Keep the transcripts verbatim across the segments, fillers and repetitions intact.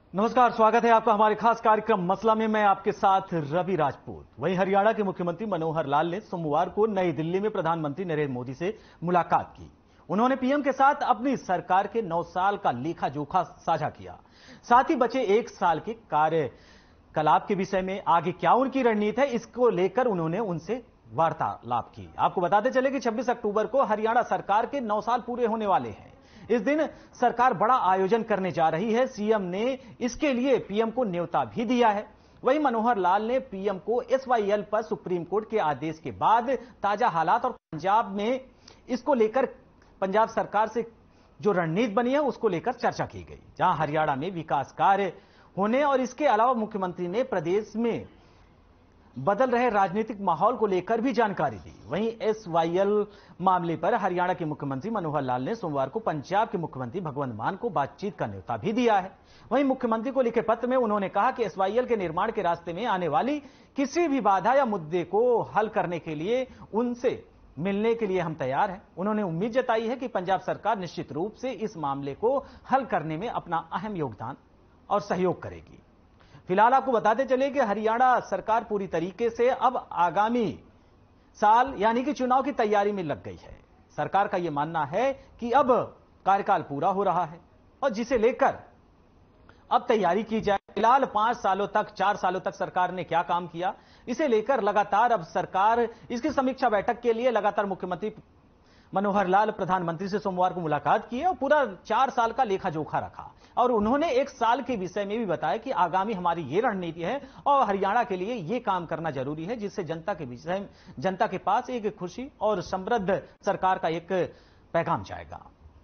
नमस्कार, स्वागत है आपका हमारे खास कार्यक्रम मसला में। मैं आपके साथ रवि राजपूत। वहीं हरियाणा के मुख्यमंत्री मनोहर लाल ने सोमवार को नई दिल्ली में प्रधानमंत्री नरेंद्र मोदी से मुलाकात की। उन्होंने पीएम के साथ अपनी सरकार के नौ साल का लेखा जोखा साझा किया, साथ ही बचे एक साल के कार्यकलाप के विषय में आगे क्या उनकी रणनीति है, इसको लेकर उन्होंने उनसे वार्तालाप की। आपको बताते चले कि छब्बीस अक्टूबर को हरियाणा सरकार के नौ साल पूरे होने वाले हैं। इस दिन सरकार बड़ा आयोजन करने जा रही है। सीएम ने इसके लिए पीएम को न्योता भी दिया है। वहीं मनोहर लाल ने पीएम को एसवाईएल पर सुप्रीम कोर्ट के आदेश के बाद ताजा हालात और पंजाब में इसको लेकर पंजाब सरकार से जो रणनीति बनी है उसको लेकर चर्चा की गई, जहां हरियाणा में विकास कार्य होने और इसके अलावा मुख्यमंत्री ने प्रदेश में बदल रहे राजनीतिक माहौल को लेकर भी जानकारी दी। वहीं एसवाईएल मामले पर हरियाणा के मुख्यमंत्री मनोहर लाल ने सोमवार को पंजाब के मुख्यमंत्री भगवंत मान को बातचीत का न्योता भी दिया है। वहीं मुख्यमंत्री को लिखे पत्र में उन्होंने कहा कि एसवाईएल के निर्माण के रास्ते में आने वाली किसी भी बाधा या मुद्दे को हल करने के लिए उनसे मिलने के लिए हम तैयार हैं। उन्होंने उम्मीद जताई है कि पंजाब सरकार निश्चित रूप से इस मामले को हल करने में अपना अहम योगदान और सहयोग करेगी। फिलहाल आपको बताते चले कि हरियाणा सरकार पूरी तरीके से अब आगामी साल यानी कि चुनाव की तैयारी में लग गई है। सरकार का यह मानना है कि अब कार्यकाल पूरा हो रहा है और जिसे लेकर अब तैयारी की जाए। फिलहाल पांच सालों तक चार सालों तक सरकार ने क्या काम किया, इसे लेकर लगातार अब सरकार इसकी समीक्षा बैठक के लिए लगातार मुख्यमंत्री मनोहर लाल प्रधानमंत्री से सोमवार को मुलाकात की और पूरा चार साल का लेखा जोखा रखा। और उन्होंने एक साल के विषय में भी बताया कि आगामी हमारी ये रणनीति है और हरियाणा के लिए ये काम करना जरूरी है, जिससे जनता के विषय जनता के पास एक खुशी और समृद्ध सरकार का एक पैगाम जाएगा।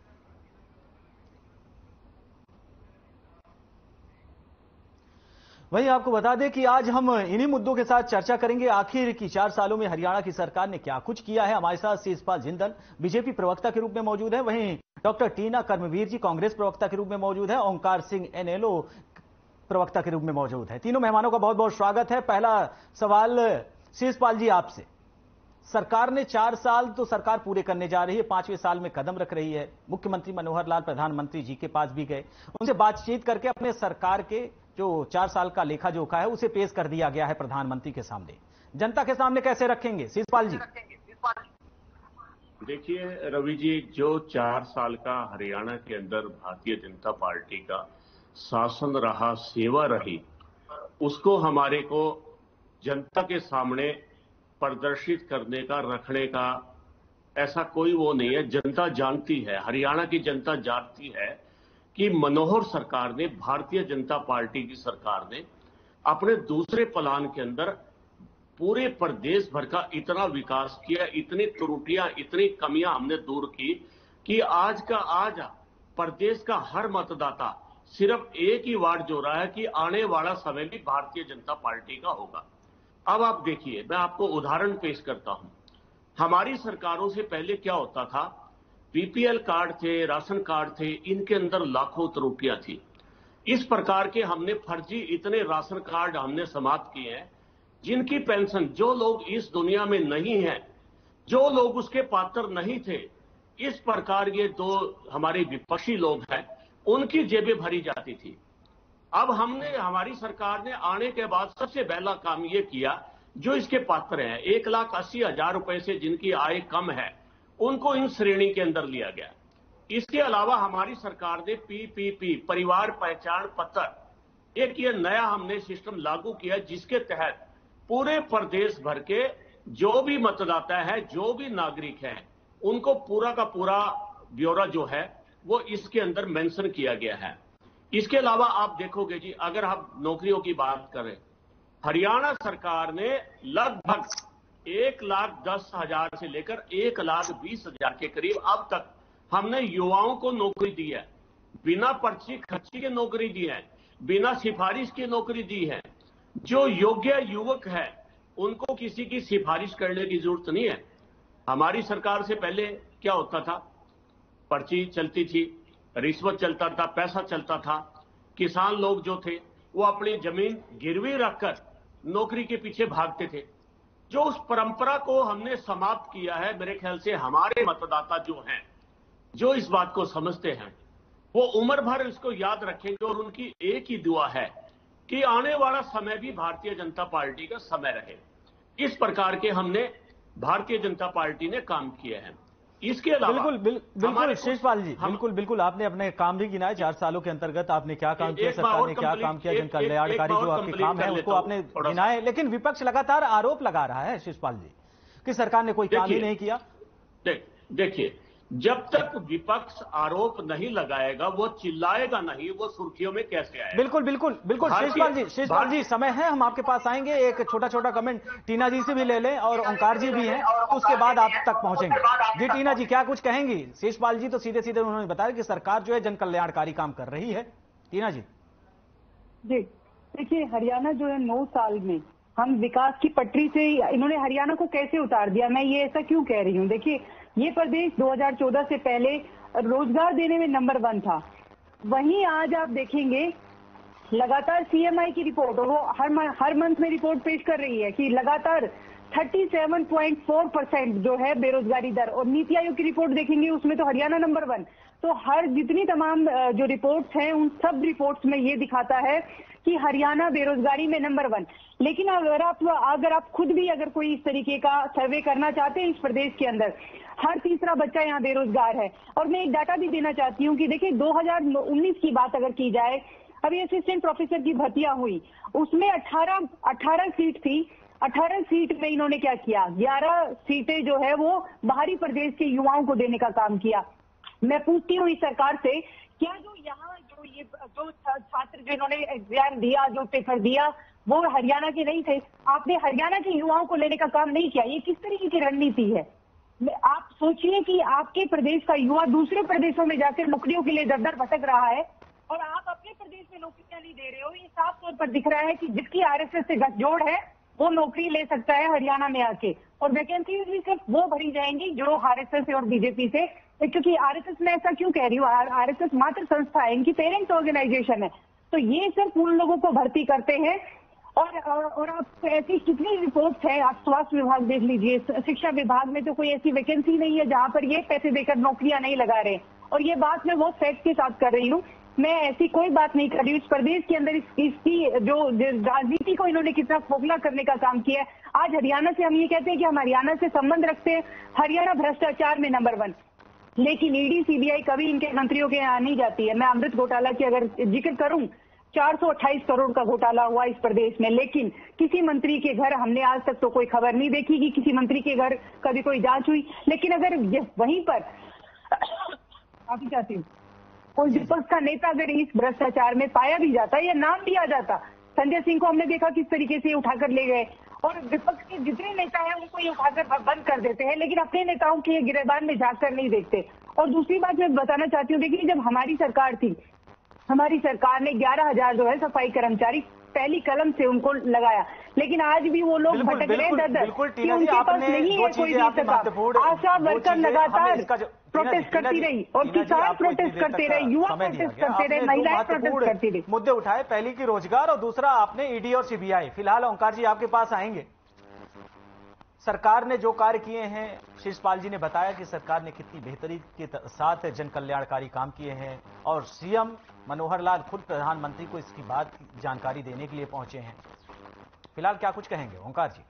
वहीं आपको बता दें कि आज हम इन्हीं मुद्दों के साथ चर्चा करेंगे। आखिर की चार सालों में हरियाणा की सरकार ने क्या कुछ किया है। हमारे साथ शिषपाल जिंदल बीजेपी प्रवक्ता के रूप में मौजूद है, वहीं डॉक्टर टीना कर्मवीर जी कांग्रेस प्रवक्ता के रूप में मौजूद है, ओंकार सिंह एनएलओ प्रवक्ता के रूप में मौजूद है। तीनों मेहमानों का बहुत बहुत स्वागत है। पहला सवाल शिषपाल जी आपसे। सरकार ने चार साल तो सरकार पूरे करने जा रही है, पांचवें साल में कदम रख रही है। मुख्यमंत्री मनोहर लाल प्रधानमंत्री जी के पास भी गए, उनसे बातचीत करके अपने सरकार के जो चार साल का लेखा जोखा है उसे पेश कर दिया गया है प्रधानमंत्री के सामने। जनता के सामने कैसे रखेंगे शिषपाल जी? देखिए रवि जी, जो चार साल का हरियाणा के अंदर भारतीय जनता पार्टी का शासन रहा, सेवा रही, उसको हमारे को जनता के सामने प्रदर्शित करने का, रखने का ऐसा कोई वो नहीं है। जनता जानती है, हरियाणा की जनता जानती है कि मनोहर सरकार ने, भारतीय जनता पार्टी की सरकार ने अपने दूसरे प्लान के अंदर पूरे प्रदेश भर का इतना विकास किया, इतनी त्रुटियां, इतनी कमियां हमने दूर की कि आज का आज प्रदेश का हर मतदाता सिर्फ एक ही वार्ड जो रहा है कि आने वाला समय भी भारतीय जनता पार्टी का होगा। अब आप देखिए, मैं आपको उदाहरण पेश करता हूं। हमारी सरकारों से पहले क्या होता था, बीपीएल कार्ड थे, राशन कार्ड थे, इनके अंदर लाखों त्रुटियां थी। इस प्रकार के हमने फर्जी इतने राशन कार्ड हमने समाप्त किए हैं, जिनकी पेंशन, जो लोग इस दुनिया में नहीं है, जो लोग उसके पात्र नहीं थे, इस प्रकार ये दो हमारे विपक्षी लोग हैं, उनकी जेबें भरी जाती थी। अब हमने, हमारी सरकार ने आने के बाद सबसे पहला काम ये किया, जो इसके पात्र हैं, एक लाख अस्सी हजार रुपए से जिनकी आय कम है, उनको इन श्रेणी के अंदर लिया गया। इसके अलावा हमारी सरकार ने पीपीपी, परिवार पहचान पत्र, एक ये नया हमने सिस्टम लागू किया, जिसके तहत पूरे प्रदेश भर के जो भी मतदाता है, जो भी नागरिक है, उनको पूरा का पूरा ब्यौरा जो है वो इसके अंदर मेंशन किया गया है। इसके अलावा आप देखोगे जी, अगर हम नौकरियों की बात करें, हरियाणा सरकार ने लगभग एक लाख दस हजार से लेकर एक लाख बीस हजार के करीब अब तक हमने युवाओं को नौकरी दी है। बिना पर्ची खर्ची के नौकरी दी है, बिना सिफारिश की नौकरी दी है। जो योग्य युवक है उनको किसी की सिफारिश करने की जरूरत नहीं है। हमारी सरकार से पहले क्या होता था, पर्ची चलती थी, रिश्वत चलता था, पैसा चलता था। किसान लोग जो थे वो अपनी जमीन गिरवी रखकर नौकरी के पीछे भागते थे। जो उस परंपरा को हमने समाप्त किया है, मेरे ख्याल से हमारे मतदाता जो हैं, जो इस बात को समझते हैं, वो उम्र भर इसको याद रखेंगे और उनकी एक ही दुआ है कि आने वाला समय भी भारतीय जनता पार्टी का समय रहे। इस प्रकार के हमने भारतीय जनता पार्टी ने काम किए हैं। इसके अलावा बिल्कुल बिल, बिल्कुल शिषपाल जी, बिल्कुल बिल्कुल आपने अपने काम भी गिनाए। चार सालों के अंतर्गत आपने क्या काम किया, सरकार ने क्या काम किया, जन कल्याणकारी जो आपके काम है उसको आपने गिनाए। लेकिन विपक्ष लगातार आरोप लगा रहा है शिषपाल जी कि सरकार ने कोई काम ही नहीं किया। देखिए, जब तक विपक्ष आरोप नहीं लगाएगा, वो चिल्लाएगा नहीं, वो सुर्खियों में कैसे आएगा? बिल्कुल बिल्कुल बिल्कुल शिषपाल जी, शिषपाल जी समय है, हम आपके पास आएंगे। एक छोटा छोटा कमेंट टीना जी से भी ले लें और ओंकार जी भी हैं, तो उसके बाद आप तक पहुंचेंगे। जी टीना जी, क्या कुछ कहेंगी? शिषपाल जी तो सीधे सीधे उन्होंने बताया कि सरकार जो है जन कल्याणकारी काम कर रही है। टीना जी जी देखिए, हरियाणा जो है नौ साल में हम विकास की पटरी से, इन्होंने हरियाणा को कैसे उतार दिया। मैं ये ऐसा क्यों कह रही हूँ, देखिए ये प्रदेश दो हज़ार चौदह से पहले रोजगार देने में नंबर वन था। वहीं आज आप देखेंगे लगातार सीएमआई की रिपोर्ट, और वो हर हर मंथ में रिपोर्ट पेश कर रही है कि लगातार सैंतीस पॉइंट चार परसेंट जो है बेरोजगारी दर, और नीति आयोग की रिपोर्ट देखेंगे उसमें तो हरियाणा नंबर वन। तो हर जितनी तमाम जो रिपोर्ट्स हैं उन सब रिपोर्ट्स में ये दिखाता है कि हरियाणा बेरोजगारी में नंबर वन। लेकिन अगर आप अगर आप खुद भी अगर कोई इस तरीके का सर्वे करना चाहते हैं, इस प्रदेश के अंदर हर तीसरा बच्चा यहाँ बेरोजगार है। और मैं एक डाटा भी देना चाहती हूँ कि देखिए दो हज़ार उन्नीस की बात अगर की जाए, अभी असिस्टेंट प्रोफेसर की भर्तियां हुई, उसमें अठारह अठारह सीट थी। अठारह सीट में इन्होंने क्या किया, ग्यारह सीटें जो है वो बाहरी प्रदेश के युवाओं को देने का काम किया। मैं पूछती हूँ इस सरकार से, क्या जो यहाँ जो ये जो छात्र जिन्होंने एग्जाम दिया, जो पेपर दिया, वो हरियाणा के नहीं थे? आपने हरियाणा के युवाओं को लेने का काम नहीं किया। ये किस तरीके की रणनीति है? आप सोचिए कि आपके प्रदेश का युवा दूसरे प्रदेशों में जाकर नौकरियों के लिए दर दर भटक रहा है और आप अपने प्रदेश में नौकरियां नहीं दे रहे हो। ये साफ तौर पर दिख रहा है कि जिसकी आरएसएस से गठजोड़ है वो नौकरी ले सकता है हरियाणा में आके, और वैकेंसीज भी सिर्फ वो भरी जाएंगी जो आरएसएस और बीजेपी से। क्योंकि आरएसएस में ऐसा क्यों कह रही हूँ, आरएसएस मात्र संस्था है, इनकी पेरेंट्स ऑर्गेनाइजेशन है, तो ये सिर्फ उन लोगों को भर्ती करते हैं। और और आप ऐसी कितनी रिपोर्ट्स है, आप स्वास्थ्य विभाग देख लीजिए, शिक्षा विभाग में तो कोई ऐसी वैकेंसी नहीं है जहां पर ये पैसे देकर नौकरियां नहीं लगा रहे। और ये बात मैं बहुत फैक्ट के साथ कर रही हूँ, मैं ऐसी कोई बात नहीं कर रही हूँ। इस प्रदेश के अंदर इस, इसकी जो राजनीति को इन्होंने कितना खोखला करने का काम किया है। आज हरियाणा से हम ये कहते हैं कि हम हरियाणा से संबंध रखते हैं, हरियाणा भ्रष्टाचार में नंबर वन, लेकिन ईडी सीबीआई कभी इनके मंत्रियों के यहाँ नहीं जाती है। मैं अमृत घोटाला की अगर जिक्र करूं, चार सौ अट्ठाईस करोड़ का घोटाला हुआ इस प्रदेश में, लेकिन किसी मंत्री के घर हमने आज तक तो कोई खबर नहीं देखी कि किसी मंत्री के घर कभी कोई जांच हुई। लेकिन अगर वहीं पर आप ही चाहती हूँ कोई विपक्ष का नेता अगर इस भ्रष्टाचार में पाया भी जाता या नाम भी आ जाता, संजय सिंह को हमने देखा किस तरीके से उठाकर ले गए, और विपक्ष के जितने नेता हैं उनको ये उठाकर बंद कर देते हैं, लेकिन अपने नेताओं के गिरबान में झांक कर नहीं देखते। और दूसरी बात मैं बताना चाहती हूँ, देखिए जब हमारी सरकार थी, हमारी सरकार ने ग्यारह हजार जो है सफाई कर्मचारी पहली कलम से उनको लगाया, लेकिन आज भी वो लोग भटक रहे हैं दर दर कि उनके पास नहीं है कोई भी सरकार। आशा वर्कर लगातार प्रोटेस्ट करती रही और किसान प्रोटेस्ट करते रहे, युवा प्रोटेस्ट करते रहे, महिलाएं प्रोटेस्ट करती रही। मुद्दे उठाए, पहली की रोजगार और दूसरा आपने ईडी और सीबीआई। फिलहाल ओंकार जी आपके पास आएंगे। सरकार ने जो कार्य किए हैं, शिषपाल जी ने बताया कि सरकार ने कितनी बेहतरी के साथ जन कल्याणकारी काम किए हैं, और सीएम मनोहर लाल खुद प्रधानमंत्री को इसकी बात जानकारी देने के लिए पहुंचे हैं। फिलहाल क्या कुछ कहेंगे ओंकार जी?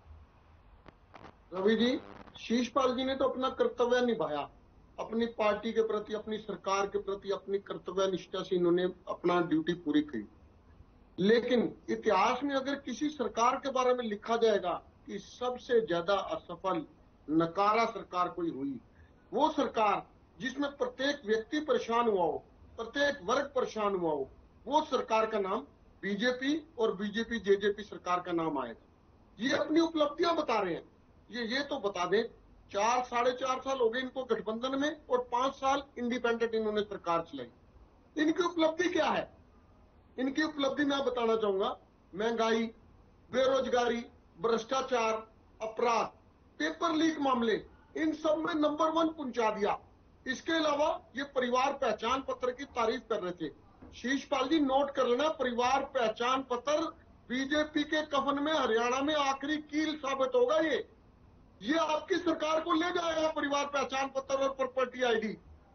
रवि जी, शिषपाल जी ने तो अपना कर्तव्य निभाया, अपनी पार्टी के प्रति, अपनी सरकार के प्रति अपनी कर्तव्य निष्ठा से इन्होंने अपना ड्यूटी पूरी की। लेकिन इतिहास में अगर किसी सरकार के बारे में लिखा जाएगा कि सबसे ज्यादा असफल नकारा सरकार कोई हुई, वो सरकार जिसमें प्रत्येक व्यक्ति परेशान हुआ हो, प्रत्येक वर्ग परेशान हुआ हो, वो सरकार का नाम बीजेपी और बीजेपी जेजेपी सरकार का नाम आएगा। ये अपनी उपलब्धियां बता रहे हैं। ये ये तो बता दें, चार साढ़े चार साल हो गए इनको गठबंधन में और पांच साल इंडिपेंडेंट इन्होंने सरकार चलाई। इनकी उपलब्धि क्या है? इनकी उपलब्धि मैं बताना चाहूंगा, महंगाई, बेरोजगारी, भ्रष्टाचार, अपराध, पेपर लीक मामले, इन सब में नंबर वन पहुंचा दिया। इसके अलावा ये परिवार पहचान पत्र की तारीफ कर रहे थे। शिषपाल जी नोट कर लेना, परिवार पहचान पत्र बीजेपी के कफन में हरियाणा में आखिरी कील साबित होगा। ये ये आपकी सरकार को ले जाएगा, परिवार पहचान पत्र और प्रॉपर्टी आईडी।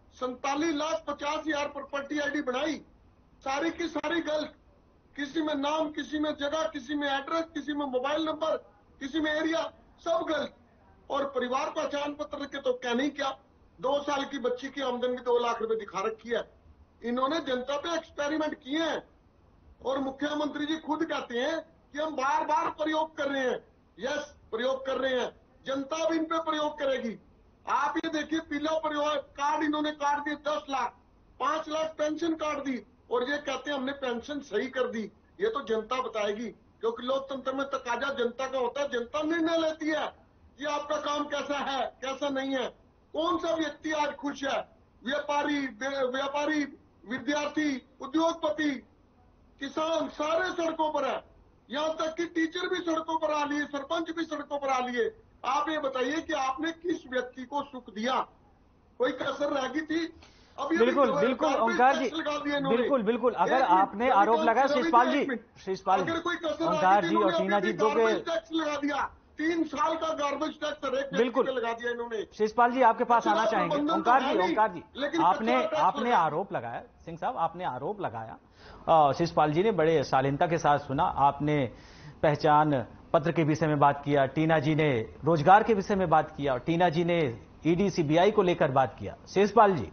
सैतालीस लाख पचास हजार प्रॉपर्टी आईडी बनाई, सारी की सारी गलत, किसी में नाम, किसी में जगह, किसी में एड्रेस, किसी में मोबाइल नंबर, किसी में एरिया, सब गलत। और परिवार पहचान पत्र के तो क्या नहीं क्या, दो साल की बच्ची की आमदनी दो लाख रुपए दिखा रखी है। इन्होंने जनता पे एक्सपेरिमेंट किए हैं और मुख्यमंत्री जी खुद कहते हैं कि हम बार बार प्रयोग कर रहे हैं। यस, प्रयोग कर रहे हैं, जनता भी इन पे प्रयोग करेगी। आप ये देखिए, पीला प्रयोग कार्ड इन्होंने काट दिए दस लाख, पांच लाख पेंशन काट दी और ये कहते हैं हमने पेंशन सही कर दी। ये तो जनता बताएगी, क्योंकि लोकतंत्र में तकाजा जनता का होता है। जनता निर्णय लेती है कि आपका काम कैसा है, कैसा नहीं है। कौन सा व्यक्ति आज खुश है? व्यापारी, व्यापारी, विद्यार्थी, उद्योगपति, किसान सारे सड़कों पर है। यहां तक कि टीचर भी सड़कों पर आ लिए, सरपंच भी सड़कों पर आ लिए। आप ये बताइए कि आपने किस व्यक्ति को सुख दिया? कोई कसर रह गई थी? अब बिल्कुल बिल्कुल ओंकार जी, बिल्कुल बिल्कुल। अगर आपने आरोप लगाया शिषपाल जी, शिषपाल जी, ओंकार जी और टीना जी दो पे टैक्स लगा दिया, तीन साल का गार्बेज टैक्स हर एक बिल्कुल लगा दिया इन्होंने। शिषपाल जी आपके पास आना चाहेंगे। ओंकार जी, ओंकार जी, आपने आपने आरोप लगाया, सिंह साहब आपने आरोप लगाया, शिषपाल जी ने बड़े शालीनता के साथ सुना। आपने पहचान पत्र के विषय में बात किया, टीना जी ने रोजगार के विषय में बात किया, टीना जी ने ईडी सीबीआई को लेकर बात किया। शिषपाल जी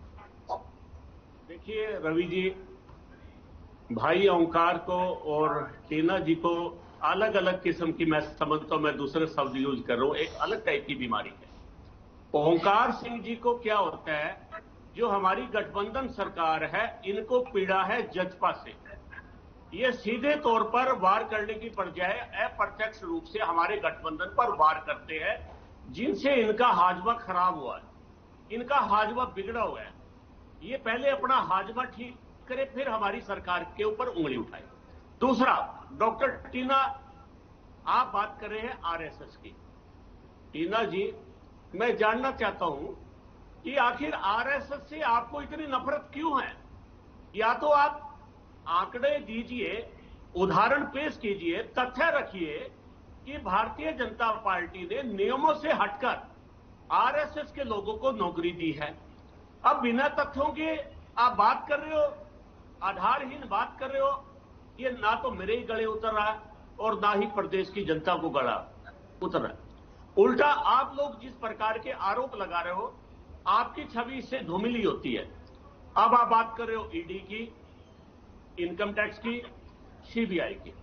देखिए रवि जी, भाई ओंकार को और टीना जी को अलग अलग किस्म की, मैं समझता हूं, मैं दूसरे शब्द यूज कर रहा हूं, एक अलग टाइप की बीमारी है। ओंकार सिंह जी को क्या होता है, जो हमारी गठबंधन सरकार है इनको पीड़ा है जजपा से। ये सीधे तौर पर वार करने की बजाय अप्रत्यक्ष रूप से हमारे गठबंधन पर वार करते हैं, जिनसे इनका हाजमा खराब हुआ है, इनका हाजमा बिगड़ा हुआ है। ये पहले अपना हाजमा ठीक करे, फिर हमारी सरकार के ऊपर उंगली उठाए। दूसरा, डॉक्टर टीना, आप बात कर रहे हैं आरएसएस की। टीना जी, मैं जानना चाहता हूं कि आखिर आरएसएस से आपको इतनी नफरत क्यों है? या तो आप आंकड़े दीजिए, उदाहरण पेश कीजिए, तथ्य रखिए कि भारतीय जनता पार्टी ने नियमों से हटकर आरएसएस के लोगों को नौकरी दी है। अब बिना तथ्यों के आप बात कर रहे हो, आधारहीन बात कर रहे हो। ये ना तो मेरे ही गले उतर रहा है और ना ही प्रदेश की जनता को गला उतर रहा है। उल्टा आप लोग जिस प्रकार के आरोप लगा रहे हो, आपकी छवि इससे धूमिली होती है। अब आप बात कर रहे हो ईडी की, इनकम टैक्स की, सीबीआई की।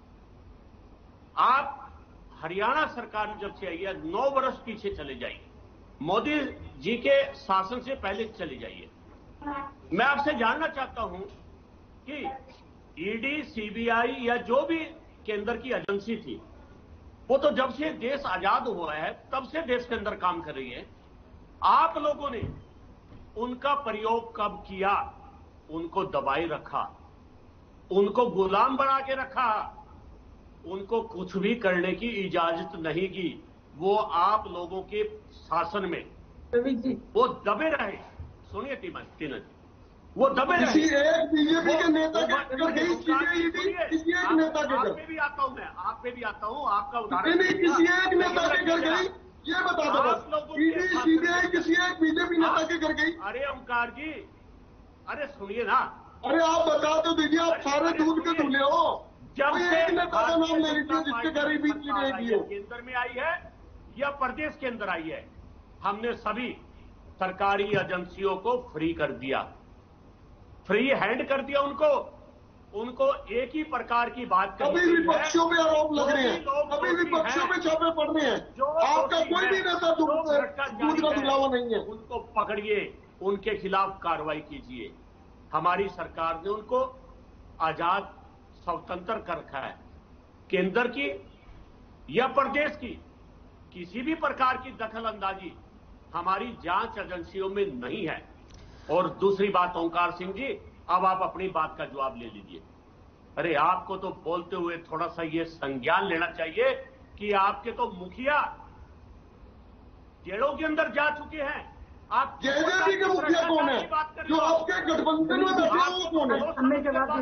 आप हरियाणा सरकार जब से आई है, नौ वर्ष पीछे चले जाइए, मोदी जी के शासन से पहले चले जाइए। मैं आपसे जानना चाहता हूं कि ईडी, सीबीआई या जो भी केंद्र की एजेंसी थी, वो तो जब से देश आजाद हुआ है तब से देश के अंदर काम कर रही है। आप लोगों ने उनका प्रयोग कब किया? उनको दबाए रखा, उनको गुलाम बना के रखा, उनको कुछ भी करने की इजाजत नहीं की। वो आप लोगों के शासन में वो दबे रहे। सुनिए टीना जी, वो दबे रहे। किसी एक बीजेपी के नेता के घर गई, किसी एक नेता के घर। आप पे भी आता हूं, मैं आप पे भी आता हूं, आपका उदाहरण नहीं, किसी एक नेता के घर गई, ये बता दो बस। ईडी सीबीआई किसी एक बीजेपी नेता के घर गई? अरे ओंकार जी, अरे सुनिए ना, अरे आप बता तो दीजिए, आप सारे दूध के धुले हो। जब से एक नेता का नाम ले लीजिए जिसके गरीबी की नहीं हो। केंद्र में आई है या प्रदेश के अंदर आई है, हमने सभी सरकारी एजेंसियों को फ्री कर दिया, फ्री हैंड कर दिया उनको। उनको एक ही प्रकार की बात करनी है। अभी भी पक्षों में आरोप लग रहे हैं, अभी भी पक्षों में छापे पड़ रहे हैं। आपका कोई भी नेता दूध का धुलावा नहीं है। उनको पकड़िए, उनके खिलाफ कार्रवाई कीजिए। हमारी सरकार ने उनको आजाद स्वतंत्र कर रखा है। केंद्र की या प्रदेश की किसी भी प्रकार की दखल अंदाजी हमारी जांच एजेंसियों में नहीं है। और दूसरी बात ओंकार सिंह जी, अब आप अपनी बात का जवाब ले लीजिए। अरे आपको तो बोलते हुए थोड़ा सा ये संज्ञान लेना चाहिए कि आपके तो मुखिया जेलों के अंदर जा चुके हैं। आप जेजेपी के मुखिया कौन है? जो आपके गठबंधन में बैठे हैं वो कौन है?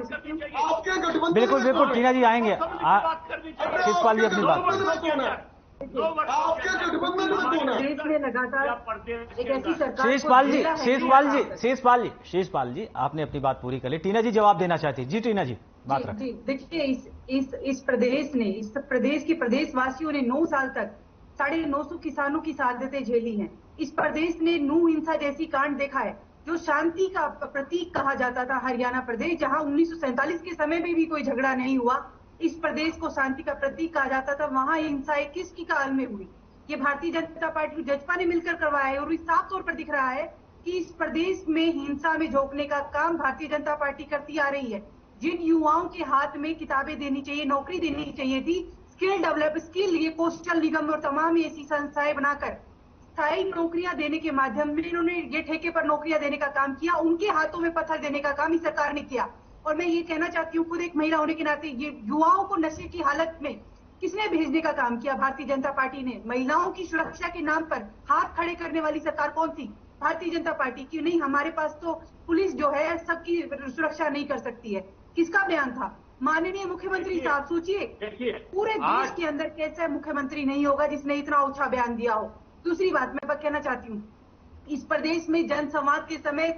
आपके गठबंधन बिल्कुल बिल्कुल टीना जी आएंगे। शिषपाल जी अपनी बात। आपके गठबंधन में कौन है? देश में लगातार एक ऐसी सरकार शेषपाल जी शेषपाल जी शेषपाल जी शेषपाल जी आपने अपनी बात पूरी कर ली। टीना जी जवाब देना चाहती। जी टीना जी बात रखें। जी देखिए, इस इस इस प्रदेश ने इस प्रदेश के प्रदेशवासियों ने नौ साल तक साढ़े नौ सौ किसानों की शहादतें झेली हैं। इस प्रदेश ने नूह हिंसा जैसी कांड देखा है, जो शांति का प्रतीक कहा जाता था। हरियाणा प्रदेश, जहां उन्नीस सौ सैंतालीस के समय में भी कोई झगड़ा नहीं हुआ, इस प्रदेश को शांति का प्रतीक कहा जाता था। वहां हिंसा किसकी काल में हुई? ये भारतीय जनता पार्टी जजपा ने मिलकर करवाया है। और साफ तौर पर दिख रहा है कि इस प्रदेश में हिंसा में झोंकने का काम भारतीय जनता पार्टी करती आ रही है। जिन युवाओं के हाथ में किताबें देनी चाहिए, नौकरी देनी चाहिए थी, स्किल डेवलप स्किल ये कौशल निगम और तमाम ऐसी संस्थाएं बनाकर स्थायी नौकरियां देने के माध्यम में इन्होंने ये ठेके पर नौकरियां देने का काम किया। उनके हाथों में पत्थर देने का काम इस सरकार ने किया। और मैं ये कहना चाहती हूँ, खुद एक महिला होने के नाते, ये युवाओं को नशे की हालत में किसने भेजने का काम किया? भारतीय जनता पार्टी ने। महिलाओं की सुरक्षा के नाम पर हाथ खड़े करने वाली सरकार कौन थी? भारतीय जनता पार्टी की। नहीं, हमारे पास तो पुलिस जो है सबकी सुरक्षा नहीं कर सकती है। किसका बयान था? माननीय मुख्यमंत्री साहब, सोचिए पूरे देश के अंदर कैसा मुख्यमंत्री नहीं होगा जिसने इतना ऊंचा बयान दिया हो। दूसरी बात मैं कहना चाहती हूँ, इस प्रदेश में जनसंवाद के समय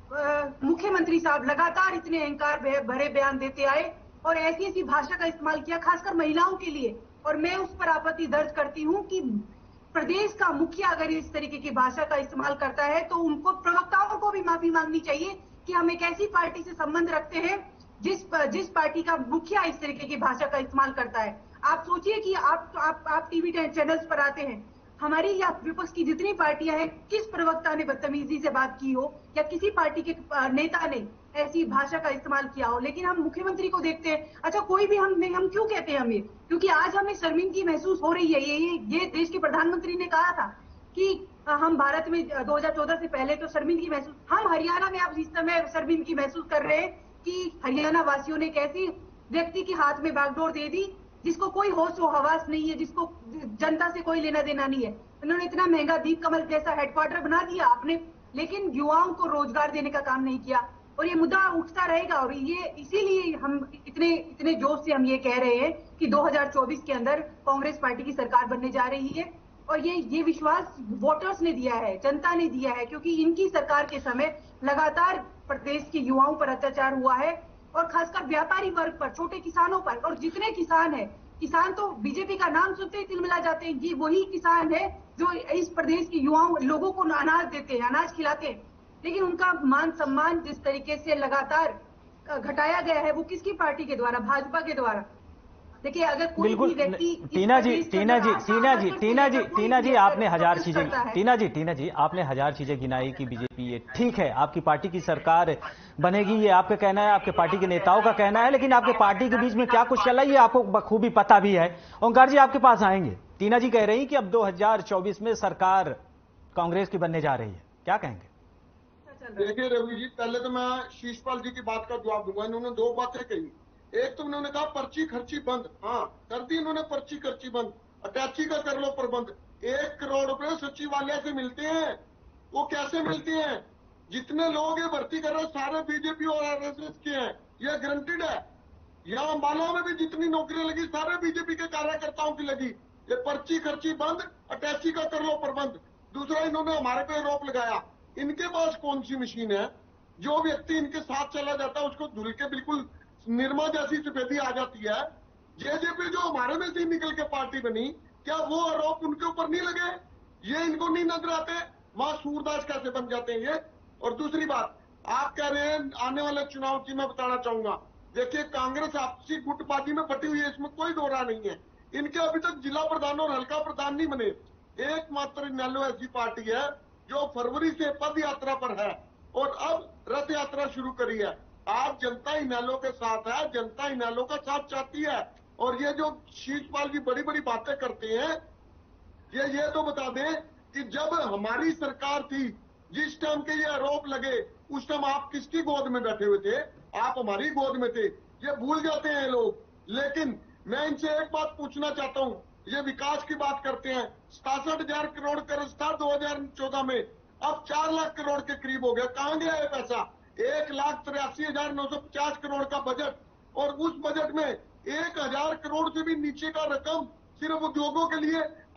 मुख्यमंत्री साहब लगातार इतने अहंकार भरे बयान देते आए और ऐसी ऐसी भाषा का इस्तेमाल किया, खासकर महिलाओं के लिए। और मैं उस पर आपत्ति दर्ज करती हूँ कि प्रदेश का मुखिया अगर इस तरीके की भाषा का इस्तेमाल करता है तो उनको, प्रवक्ताओं को भी माफी मांगनी चाहिए कि हम एक ऐसी पार्टी से संबंध रखते हैं जिस जिस पार्टी का मुखिया इस तरीके की भाषा का इस्तेमाल करता है। आप सोचिए कि आप आप, आप टीवी चैनल्स पर आते हैं, हमारी या विपक्ष की जितनी पार्टियां हैं, किस प्रवक्ता ने बदतमीजी से बात की हो या किसी पार्टी के नेता ने ऐसी भाषा का इस्तेमाल किया हो। लेकिन हम मुख्यमंत्री को देखते हैं, अच्छा कोई भी हम हम क्यों कहते हैं हम ये? क्योंकि आज हमें शर्मिंदगी महसूस हो रही है। ये ये ये देश के प्रधानमंत्री ने कहा था कि हम भारत में दो हज़ार चौदह से पहले तो शर्मिंदगी महसूस, हम हरियाणा में अब इस समय शर्मिंदगी महसूस कर रहे हैं कि हरियाणा वासियों ने कैसी व्यक्ति के हाथ में बागडोर दे दी जिसको कोई होश व हवास नहीं है, जिसको जनता से कोई लेना देना नहीं है। उन्होंने इतना महंगा दीप कमल जैसा हेडक्वार्टर बना दिया आपने, लेकिन युवाओं को रोजगार देने का काम नहीं किया। और ये मुद्दा उठता रहेगा। और ये इसीलिए हम इतने इतने जोश से हम ये कह रहे हैं कि दो हज़ार चौबीस के अंदर कांग्रेस पार्टी की सरकार बनने जा रही है। और ये ये विश्वास वोटर्स ने दिया है, जनता ने दिया है, क्योंकि इनकी सरकार के समय लगातार प्रदेश के युवाओं पर अत्याचार हुआ है और खासकर व्यापारी वर्ग पर, छोटे किसानों पर। और जितने किसान हैं, किसान तो बीजेपी का नाम सुनते ही तिलमिला जाते हैं। ये वही किसान है जो इस प्रदेश के युवाओं लोगों को अनाज देते हैं, अनाज खिलाते हैं, लेकिन उनका मान सम्मान जिस तरीके से लगातार घटाया गया है वो किसकी पार्टी के द्वारा? भाजपा के द्वारा। देखिए, अगर कोई भी व्यक्ति, टीना जी टीना जी टीना जी टीना जी टीना जी आपने हजार चीजें टीना जी टीना जी आपने हजार चीजें गिनाई कि बीजेपी, ये ठीक है, आपकी पार्टी की सरकार बनेगी, ये आपका कहना है, आपके पार्टी के नेताओं का कहना है, लेकिन आपके पार्टी के बीच में क्या कुछ चला ये आपको बखूबी पता भी है। ओंकार जी आपके पास आएंगे। टीना जी कह रही कि अब दो हज़ार चौबीस में सरकार कांग्रेस की बनने जा रही है, क्या कहेंगे? देखिए रवि जी, पहले तो मैं शीशपाल जी की बात का जवाब दूंगा। इन्होंने दो बातें कही। एक तो उन्होंने कहा पर्ची खर्ची बंद, हाँ कर दी इन्होंने पर्ची खर्ची बंद, अटैची का कर लो प्रबंध। एक करोड़ रुपए सचिवालय से मिलते हैं, वो कैसे मिलते हैं? जितने लोग ये भर्ती कर रहे हैं सारे बीजेपी और आरएसएस के हैं, ये गारंटेड है। यहाँ अम्बाला में भी जितनी नौकरियां लगी सारे बीजेपी के कार्यकर्ताओं की लगी। ये पर्ची खर्ची बंद, अटैची का कर लो प्रबंध। दूसरा, इन्होंने हमारे पे आरोप लगाया, इनके पास कौन सी मशीन है? जो व्यक्ति इनके साथ चला जाता है उसको धुल के बिल्कुल निर्मा जैसी सफेदी आ जाती है। जेजेपी जो हमारे में से निकल के पार्टी बनी, क्या वो आरोप उनके ऊपर नहीं लगे? ये इनको नहीं नजर आते? वहां सूरदास कैसे बन जाते हैं ये? और दूसरी बात, आप कह रहे हैं आने वाले चुनाव की मैं बताना चाहूंगा। देखिए, कांग्रेस आपसी गुटबाजी में फटी हुई है, इसमें कोई दो राय नहीं है। इनके अभी तक जिला प्रधान और हल्का प्रधान नहीं बने। एकमात्र इनेलो ऐसी पार्टी है जो फरवरी से पद यात्रा पर है और अब रथ यात्रा शुरू करी है। आज जनता इनेलो के साथ है, जनता इनेलो का साथ चाहती है। और ये जो शीशपाल जी बड़ी बड़ी बातें करते हैं, ये ये तो बता दें कि जब हमारी सरकार थी, जिस टाइम के ये आरोप लगे, उस टाइम आप किसकी गोद में बैठे हुए थे? आप हमारी गोद में थे। ये भूल जाते हैं लोग। लेकिन मैं इनसे एक बात पूछना चाहता हूँ, ये विकास की बात करते हैं, सतासठ हजार करोड़ कर्ज था दो हजार चौदह में, अब चार लाख करोड़ के करीब हो गया। कहां गया ये पैसा? एक लाख तिरासी हजार नौ सौ पचास करोड़ का बजट, और उस बजट में एक हजार करोड़ से भी नीचे का रकम सिर्फ उद्योगों के लिए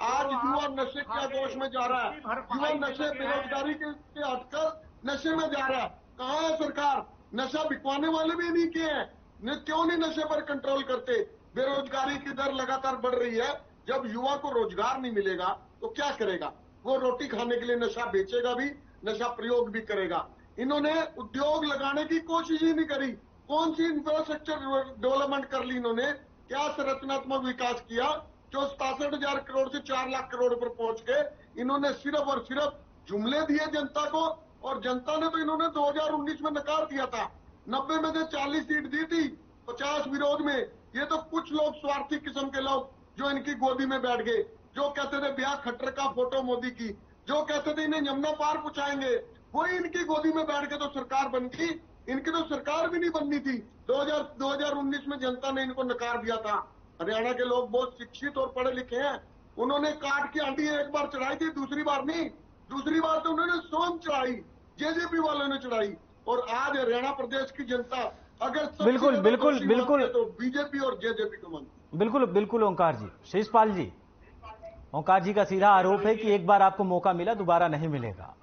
आज युवा नशे के आगोश में जा रहा है, युवा नशे बेरोजगारी के से हटकर नशे में जा रहा है। कहाँ है सरकार? नशा बिकवाने वाले भी नहीं किए हैं, न क्यों नहीं नशे पर कंट्रोल करते? बेरोजगारी की दर लगातार बढ़ रही है। जब युवा को रोजगार नहीं मिलेगा तो क्या करेगा? वो रोटी खाने के लिए नशा बेचेगा भी, नशा प्रयोग भी करेगा। इन्होंने उद्योग लगाने की कोशिश ही नहीं करी। कौन सी इंफ्रास्ट्रक्चर डेवलपमेंट कर ली इन्होंने? क्या संरचनात्मक विकास किया जो सतासठ हजार करोड़ से चार लाख करोड़ पर पहुंच के? इन्होंने सिर्फ और सिर्फ जुमले दिए जनता को, और जनता ने तो इन्होंने दो हजार उन्नीस में नकार दिया था। नब्बे में से चालीस सीट दी थी, पचास विरोध में। ये तो कुछ लोग स्वार्थी किस्म के लोग जो इनकी गोदी में बैठ गए, जो कहते थे ब्याह खट्टर का फोटो मोदी की, जो कहते थे इन्हें यमुना पार पहुंचाएंगे, वही इनकी गोदी में बैठ के तो सरकार बन गई। इनकी तो सरकार भी नहीं बननी थी। दो हजार उन्नीस में जनता ने इनको नकार दिया था। हरियाणा के लोग बहुत शिक्षित और पढ़े लिखे हैं। उन्होंने काट की आंटी एक बार चढ़ाई थी, दूसरी बार नहीं। दूसरी बार तो उन्होंने स्वयं चढ़ाई, जेजेपी वालों ने चढ़ाई। और आज हरियाणा प्रदेश की जनता अगर बिल्कुल बिल्कुल बिल्कुल तो बीजेपी और जेजेपी को मानती। बिल्कुल बिल्कुल ओंकार जी, शिषपाल जी, ओंकार जी का सीधा आरोप है कि एक बार आपको मौका मिला, दोबारा नहीं मिलेगा।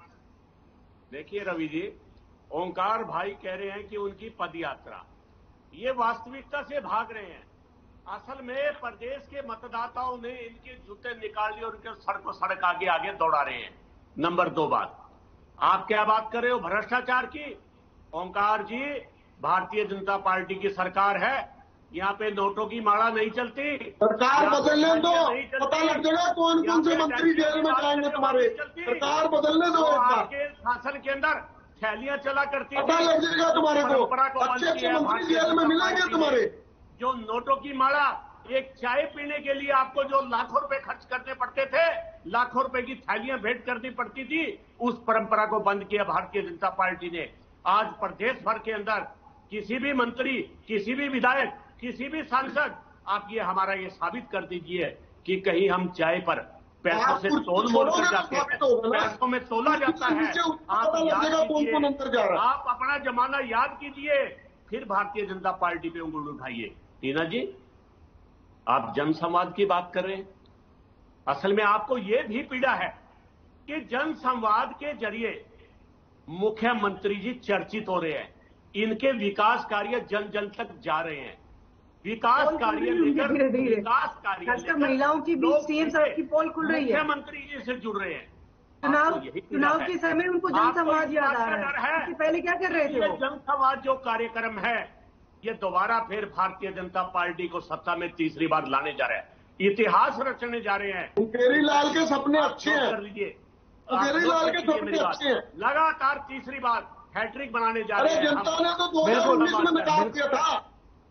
देखिए रवि जी, ओंकार भाई कह रहे हैं कि उनकी पदयात्रा, ये वास्तविकता से भाग रहे हैं। असल में प्रदेश के मतदाताओं ने इनके जूते निकाल लिए और उनके सड़क सड़क आगे आगे दौड़ा रहे हैं। नंबर दो बात, आप क्या बात कर रहे हो भ्रष्टाचार की? ओंकार जी, भारतीय जनता पार्टी की सरकार है, यहाँ पे नोटों की माला नहीं चलती। सरकार बदलने दो, पता लग जाएगा कौन कौन से मंत्री जेल में जाएंगे तुम्हारे। सरकार बदलने दो, एक बार आपके शासन के अंदर थैलियां चला करती, पता लग जाएगा तुम्हारे को। अच्छे अच्छे मंत्री जेल में मिलेंगे तुम्हारे। जो नोटों की माला, एक चाय पीने के लिए आपको जो लाखों रुपए खर्च करने पड़ते थे, लाखों रुपए की थैलियां भेंट करनी पड़ती थी, उस परंपरा को बंद किया भारतीय जनता पार्टी ने। आज प्रदेश भर के अंदर किसी भी मंत्री, किसी भी विधायक, किसी भी सांसद, आप ये हमारा ये साबित कर दीजिए कि कहीं हम चाय पर पैसों से तोल मोल कर जाते हैं, पैसों में तोला जाता है। आप याद कीजिए, आप अपना जमाना याद कीजिए, फिर भारतीय जनता पार्टी पे उंगली उठाइए। टीना जी, आप जन संवाद की बात कर रहे हैं। असल में आपको यह भी पीड़ा है कि जन संवाद के जरिए मुख्यमंत्री जी चर्चित हो रहे हैं, इनके विकास कार्य जन जन तक जा रहे हैं। विकास कार्य लेकर विकास कार्य महिलाओं की बीच सीएम साहब की पोल खुल रही है, मुख्यमंत्री जी से जुड़ रहे हैं। चुनाव चुनाव के समय उनको जन संवाद याद आ रहा है। इससे पहले क्या कर रहे थे वो? जन संवाद जो कार्यक्रम है, ये दोबारा फिर भारतीय जनता पार्टी को सत्ता में तीसरी बार लाने जा रहे हैं, इतिहास रचने जा रहे हैं। केरी लाल के सपने अच्छे हैं, कर लीजिए, केरी लाल के सपने अच्छे हैं। लगातार तीसरी बार हैट्रिक बनाने जा रहे हैं। जनता ने तो दो हजार उन्नीस में नकार दिया था।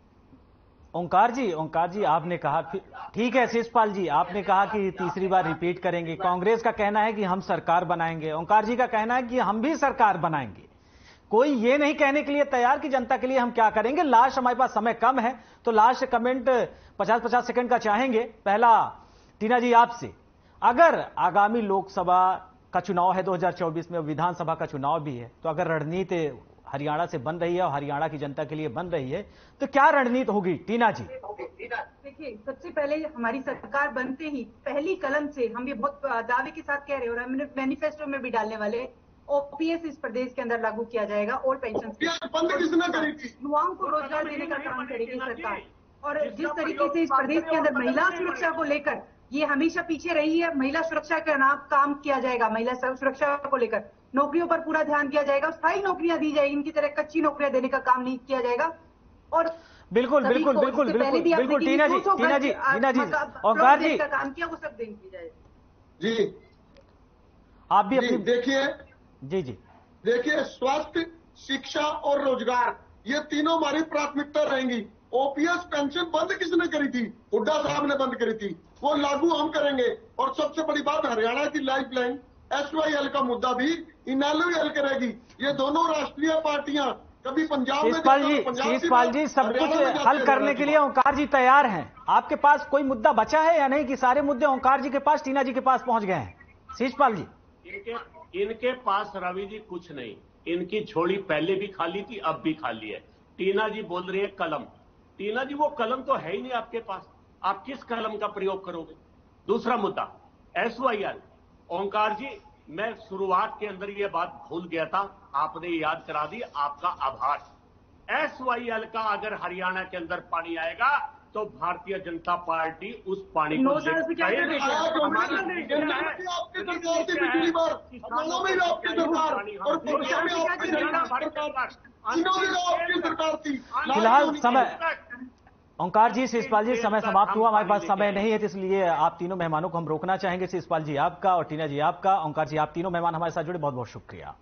ओंकार जी, ओंकार जी, आपने कहा, ठीक है शिषपाल जी, आपने कहा कि तीसरी बार रिपीट करेंगे। कांग्रेस का कहना है कि हम सरकार बनाएंगे, ओंकार जी का कहना है कि हम भी सरकार बनाएंगे। कोई ये नहीं कहने के लिए तैयार कि जनता के लिए हम क्या करेंगे। लास्ट हमारे पास समय कम है, तो लास्ट कमेंट पचास पचास सेकंड का चाहेंगे। पहला टीना जी आपसे, अगर आगामी लोकसभा का चुनाव है दो हजार चौबीस में, विधानसभा का चुनाव भी है, तो अगर रणनीति हरियाणा से बन रही है और हरियाणा की जनता के लिए बन रही है, तो क्या रणनीति होगी टीना जी? देखिए, सबसे पहले हमारी सरकार बनते ही पहली कलम से हम ये बहुत दावे के साथ कह रहे हैं, और हमने मैनिफेस्टो में भी डालने वाले, ओपीएस इस प्रदेश के अंदर लागू किया जाएगा और पेंशन युवाओं को रोजगार देने का काम करेगी सरकार। और जिस तरीके से इस प्रदेश के अंदर महिला सुरक्षा को लेकर ये हमेशा पीछे रही है, महिला सुरक्षा का नाम काम किया जाएगा। महिला सुरक्षा को लेकर नौकरियों पर पूरा ध्यान दिया जाएगा, स्थायी नौकरियां दी जाएगी, इनकी तरह कच्ची नौकरियां देने का काम नहीं किया जाएगा। और बिल्कुल बिल्कुल बिल्कुल बिल्कुल बिल्कुल टीना जी टीना जी टीना जी ओंकार जी का काम किया वो सब देंगे जाए। जी आप भी अपनी देखिए जी जी देखिए स्वास्थ्य, शिक्षा और रोजगार, ये तीनों हमारी प्राथमिकता रहेंगी। ओपीएस पेंशन बंद किसने करी थी? हुड्डा साहब ने बंद करी थी, वो लागू हम करेंगे। और सबसे बड़ी बात, हरियाणा की life line S Y L का मुद्दा भी इनेलो हल करेगी। ये दोनों राष्ट्रीय पार्टियां कभी पंजाब में शिषपाल जी शिषपाल जी सब कुछ हल करने के लिए ओंकार जी तैयार हैं। आपके पास कोई मुद्दा बचा है या नहीं, कि सारे मुद्दे ओंकार जी के पास, टीना जी के पास पहुंच गए हैं? शिषपाल जी, इनके इनके पास रवि जी कुछ नहीं, इनकी झोली पहले भी खाली थी, अब भी खाली है। टीना जी बोल रही है कलम, टीना जी वो कलम तो है ही नहीं आपके पास, आप किस कलम का प्रयोग करोगे? दूसरा मुद्दा, S Y L, Omkar ji, मैं शुरुआत के अंदर ये बात भूल गया था, आपने याद करा दी, आपका आभार। एस वाई एल का अगर हरियाणा के अंदर पानी आएगा तो भारतीय जनता पार्टी उस पानी को नौ साल से क्या कर रहे थे? हमारा आपकी सरकार थी पिछली बार, हरियाणा में भी आपकी सरकार और पंजाब में आपकी सरकार, इन्होंने आपकी सरकार थी। फिलहाल समय, ओंकार जी, शिषपाल जी, समय समाप्त हुआ, हमारे पास समय नहीं है, तो इसलिए आप तीनों मेहमानों को हम रोकना चाहेंगे। शिषपाल जी आपका और टीना जी आपका, ओंकार जी आप तीनों मेहमान हमारे साथ जुड़े, बहुत बहुत शुक्रिया।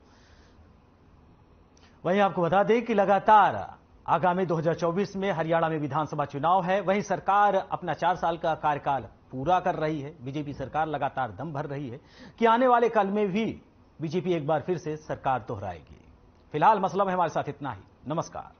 वहीं आपको बता दें कि लगातार आगामी दो हज़ार चौबीस में हरियाणा में विधानसभा चुनाव है, वहीं सरकार अपना चार साल का कार्यकाल पूरा कर रही है। बीजेपी सरकार लगातार दम भर रही है कि आने वाले कल में भी बीजेपी एक बार फिर से सरकार दोहराएगी। फिलहाल मसला में हमारे साथ इतना ही। नमस्कार।